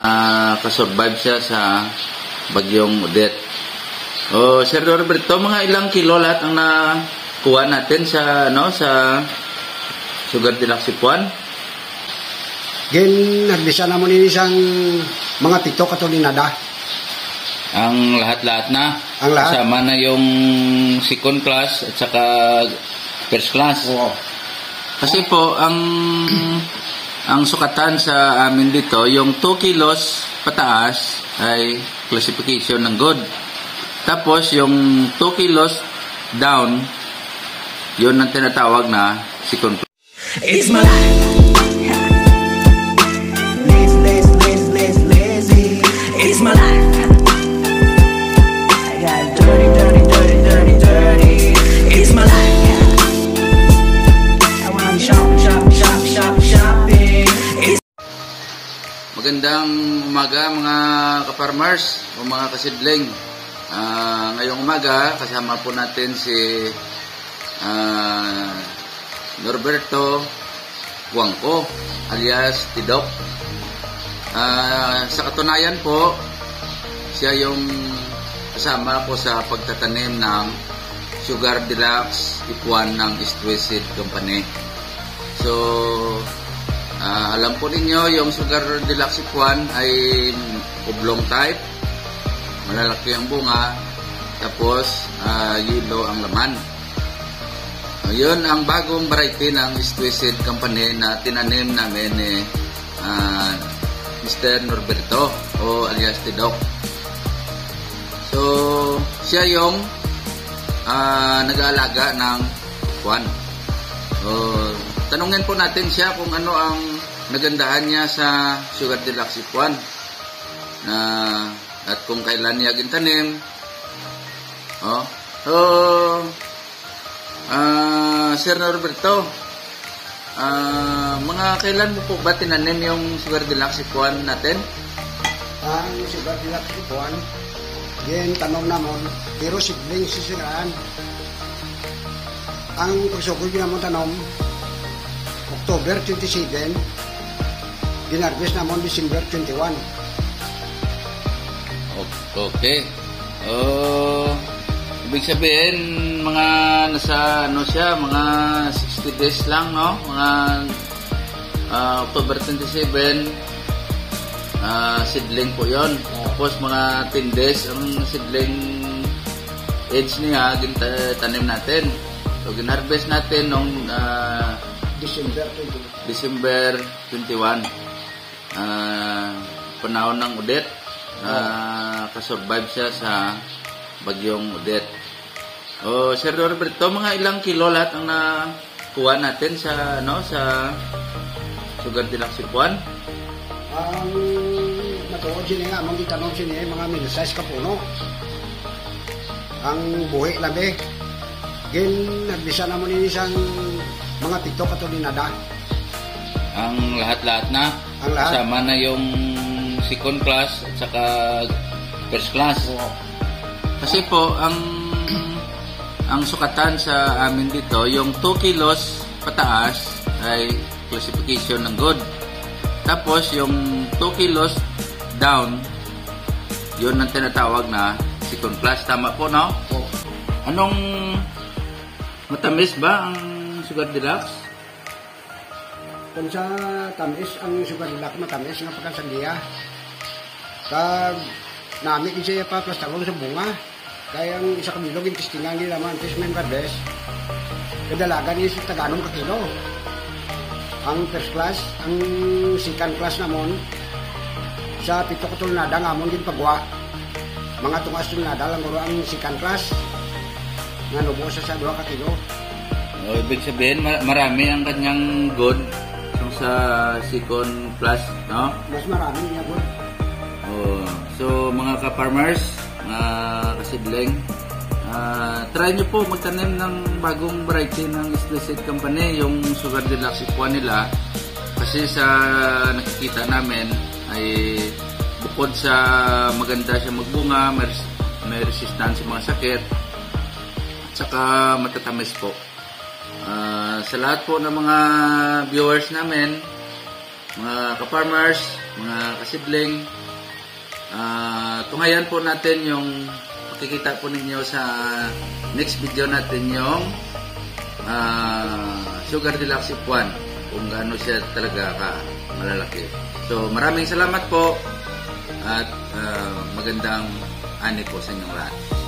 Kasurvive siya sa bagyong Odette. Sir Norberto, mga ilang kilo lahat ang nakuha natin sa sa Sugar Deluxe Sipuan? Nagbisa naman isang mga 7 katulinada. Ang lahat-lahat na? Ang lahat. Kasama na yung second class at saka first class? Oo. Kasi po, ang sukatan sa amin dito, yung 2 kilos pataas ay classification ng good. Tapos, yung 2 kilos down, yun ang tinatawag na second class. It's my life. Lazy. It's my life. I got dirty. It's my life. I wanna shopping. Magandang umaga mga ka-farmers o mga kasidling. Ngayong umaga, kasama po natin si Norberto Guangco alias Tidok. Sa katunayan po, siya yung kasama ko sa pagtatanim ng Sugar Deluxe Sipuan ng East West Seed Company. So, alam po ninyo, yung Sugar Deluxe Sipuan ay oblong type, malalaki ang bunga, tapos yellow ang laman. Yun ang bagong variety ng East West Seed Company na tinanim namin ni Mr. Norberto o alias Tidok. So, siya yung nag-aalaga ng sipuan. So, tanungin po natin siya kung ano ang nagandahan niya sa Sugar Deluxe Sipuan at kung kailan niya gintanim. Sir Norberto, mga kailan mo po ba tinanim yung Sugar Deluxe Sipuan natin? Ang Sugar Deluxe Sipuan, tanong namon, pero sidling sisiraan. Ang pagsukol ginamon tanom, October 27, ginarbis namon December 21. Okay. Ibig sabihin, mga nasa mga 60 days lang, no? Mga October 27, seedling po yon. Tapos mga 10 days ang seedling age niya, tanim natin. So, ginharvest natin noong December 21. Panahon ng Odette. Kasurvive siya sa bagyong Odette. Sir Norberto, mga ilang kilo lahat ang nakuha natin sa sa Sugar Deluxe Sipuan? Ang matuod siya nga, mong itanong siya mga minusay ka puno. Ang buhi labi. Nagbisa naman isang mga 7 katulinada. Ang lahat-lahat na? Ang lahat. Kasama na yung second class at saka first class. Oo. Kasi po, ang sukatan sa amin dito, yung 2 kilos pataas ay classification ng good. Tapos, yung 2 kilos down, yun ang tinatawag na second class. Tama po, no? Oo. Anong matamis ba ang Sugar Deluxe? Kung sa tamis, ang Sugar Deluxe matamis nga pagkasandiya. Kag nami siya pa plastalong sa bunga. Kaya ang isa kamilog yung testingan nila naman, Fishman Verdes, kadalagan is taganong kakilo. Ang first class, ang second class namon, sa 7 katulnada ngamon din pagwa. Mga tungas tulnada lang guro ang second class, nga nubo sa 2 kakilo. Ibig sabihin, marami ang kanyang good sa second class, no? Mas marami niya good. So, mga ka-farmers, kasidling, try nyo po magtanim ng bagong variety ng East West Seed Company, yung Sugar Deluxe Sipuan nila. Kasi sa nakikita namin ay bukod sa maganda siya magbunga, may resistance sa mga sakit, at saka matatamis po. Sa lahat po ng mga viewers namin, mga ka-farmers, mga kasidling, tunghayan po natin yung makikita po ninyo sa next video natin yung Sugar Deluxe F1 kung gaano siya talaga malalaki. So maraming salamat po at magandang ani po sa inyong lahat.